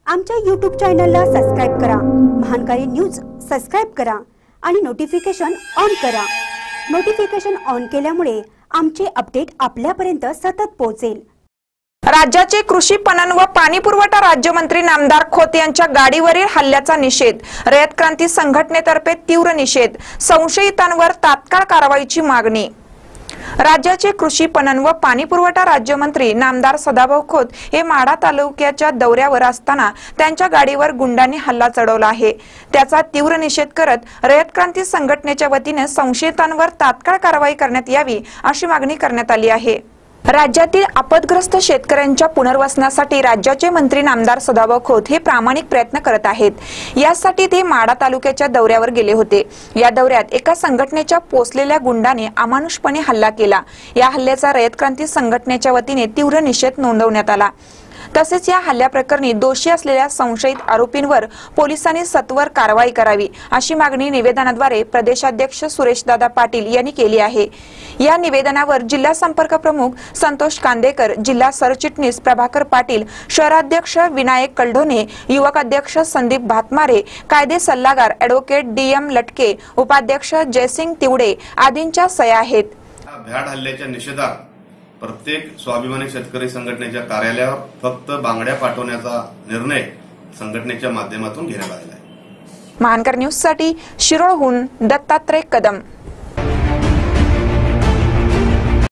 आमच्या YouTube चॅनलला subscribe करा, महानकारी न्यूज सबस्क्राइब करा आणि नोटिफिकेशन ऑन करा। नोटिफिकेशन ऑन केल्यामुळे आमचे अपडेट आपल्यापर्यंत सतत पोहोचेल। राज्याचे कृषी पणन व पाणी पुरवठा राज्यमंत्री नामदार खोत यांच्या गाडीवरील हल्ल्याचा निषेध। रयत क्रांती संघटनेतर्फे तीव्र निषेध। संशयितांवर तात्काळ कारवाईची मागणी। राज्याचे कृषी पणन व पाणी पुरवठा राज्यमंत्री नामदार सदाभाऊ खोत हे माढा तालुक्याच्या दौऱ्यावर असताना त्यांच्या गाडीवर गुंडांनी हल्ला चढवला आहे। त्याचा तीव्र निषेध करत रयत क्रांती संघटनेच्या वतीने संशयितांवर तात्काळ कारवाई करण्यात यावी अशी मागणी करण्यात आली आहे। राज्यातील आपदग्रस्त शेतकऱ्यांच्या पुनर्वसनासाठी राज्याचे मंत्री नामदार सदाभाऊ खोत हे प्रामाणिक प्रयत्न करत आहेत। यासाठी ते माढा तालुक्याच्या दौऱ्यावर गेले होते। या दौऱ्यात एका संघटनेच्या पोचलेल्या गुंडाने अमानुषपणे हल्ला केला। या हल्ल्याचा रयत क्रांती संघटनेच्या वतीने तीव्र निषेध नोंदवण्यात आला। तसेच या हल्ल्याप्रकरणी दोषी असलेल्या संशयित आरोपींवर पोलिसांनी सत्वर कारवाई करावी अशी मागणी निवेदनाद्वारे प्रदेशाध्यक्ष सुरेशदादा पाटील यांनी केली आहे। या निवेदनावर जिल्हा संपर्क प्रमुख संतोष कांदेकर, जिल्हा सरचिटणीस प्रभाकर पाटील, शहराध्यक्ष विनायक कलढोणे, युवक अध्यक्ष संदीप भातमारे, कायदे सल्लागार ॲडव्होकेट DM लटके, उपाध्यक्ष जयसिंग तिवडे आदींच्या सह्या आहेत। भ्याड हल्ल्याच्या निषेधार्थ प्रत्येक स्वाभिमानी शेतकरी संघटनेच्या कार्यालयावर फक्त बांगड्या पाठवण्याचा निर्णय संघटनेच्या माध्यमातून घेण्यात आलेला आहे। महानकर न्यूज साठी शिरोळहून दत्तात्रय कदम।